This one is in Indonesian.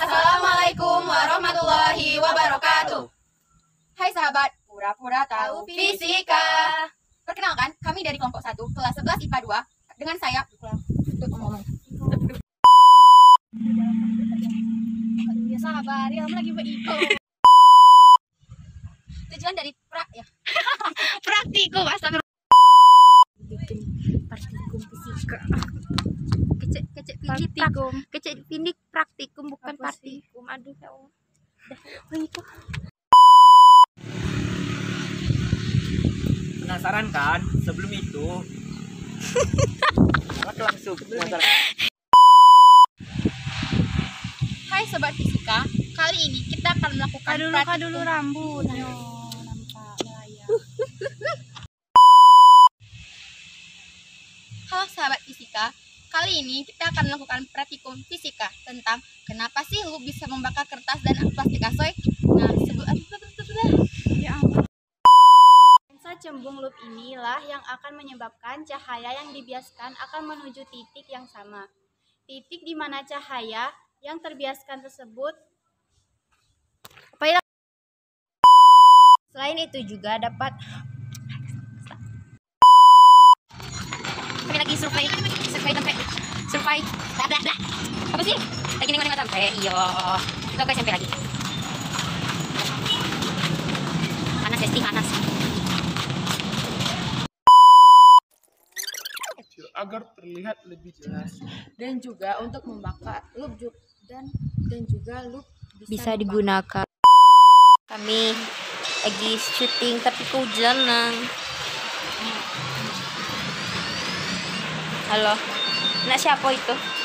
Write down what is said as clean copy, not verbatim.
Assalamualaikum warahmatullahi wabarakatuh. Hai sahabat, pura-pura tahu fisika. Perkenalkan, kami dari kelompok 1, kelas 11 IPA 2. Dengan saya, ya sahabat, ya lagi beriko. Tujuan dari Praktikum, astagfirullah. bikin praktikum fisika. Kecek pindik praktikum bukan praktikum. Aduh ya Allah. Penasaran kan? Sebelum itu langsung penasaran. Hai sobat fisika, kali ini kita akan melakukan Dulu rambut. Nampak melayang. Halo sahabat fisika, kali ini kita akan melakukan praktikum fisika tentang kenapa sih lu bisa membakar kertas dan plastik asoy. Nah, Lensa cembung loop inilah yang akan menyebabkan cahaya yang dibiaskan akan menuju titik yang sama. Titik di mana cahaya yang terbiaskan tersebut. Selain itu juga dapat Kami lagi survei apa sih? Lagi nengok sampai. Iya. Kita ke SMP lagi. Panas Besti, panas. Agar terlihat lebih jelas. dan juga untuk membakar loop dan juga loop Bisa digunakan. Kami lagi syuting tapi kehujanan. Halo. Nak siapa itu?